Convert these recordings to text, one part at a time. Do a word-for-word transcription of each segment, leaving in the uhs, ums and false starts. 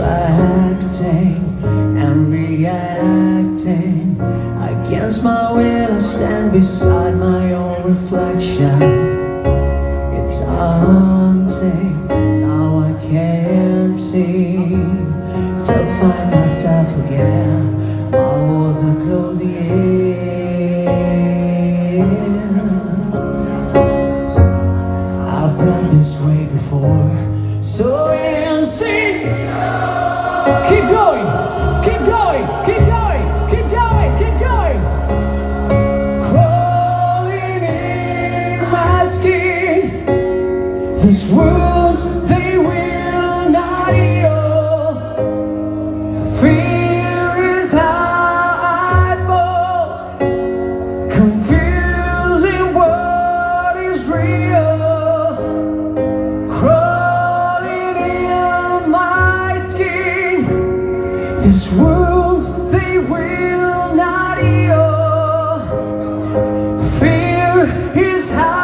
attracting and reacting. Against my will I stand beside my own reflection. It's haunting, now I can't seem to find myself again. My walls are closing in. I've been this way before, so insane. Keep going, keep going, keep going, keep going, keep going. Crawling in my skin. These wounds, they will not heal. Fear is how I fall, confusing what is real. Crawling in my skin. These wounds, they will not heal. Fear is how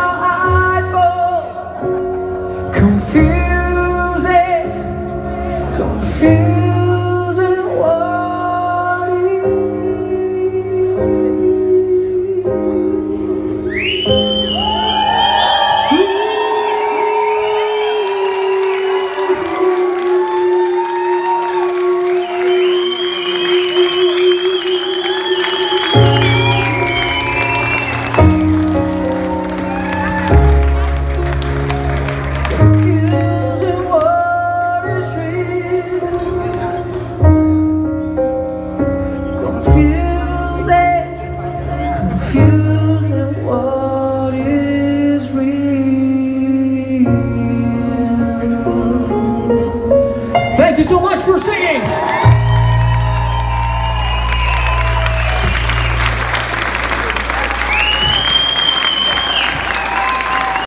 confusing, confusing what is. Confusing what is real. Thank you so much for singing.